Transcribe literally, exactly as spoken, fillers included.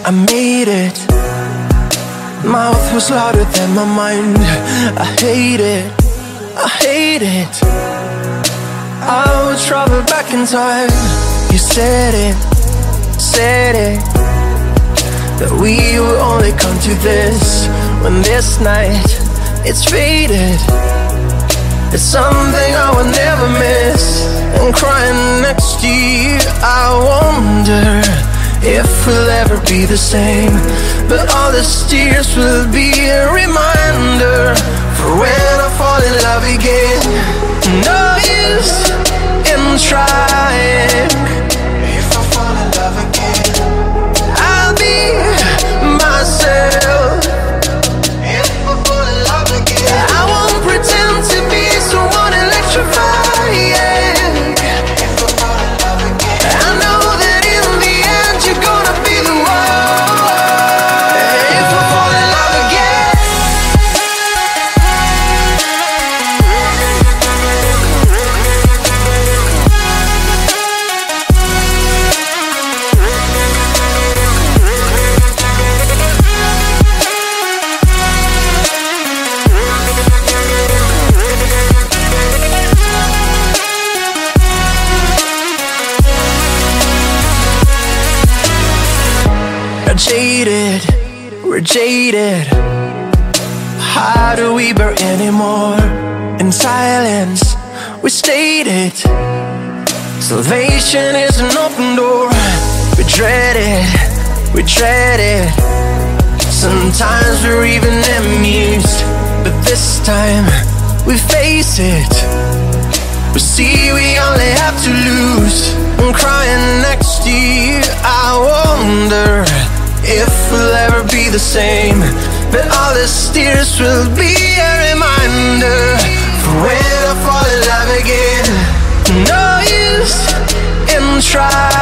I made it. Mouth was louder than my mind. I hate it, I hate it. I would travel back in time. You said it, said it, that we would only come to this when this night it's faded. It's something I would never miss. And crying next to you, I wonder if we'll ever be the same. But all these tears will be a reminder for when I fall in love again. No use in trying. If I fall in love again, I'll be myself. If I fall in love again, I won't pretend to be someone electrifying. Jaded, we're jaded. How do we bear anymore? In silence, we stated salvation is an open door. We dread it, we dread it. Sometimes we're even amused, but this time we face it. We see we only have to lose. I'm crying next to you, I wonder if we'll ever be the same. But all these tears will be a reminder for when I fall in love again. No use in trying.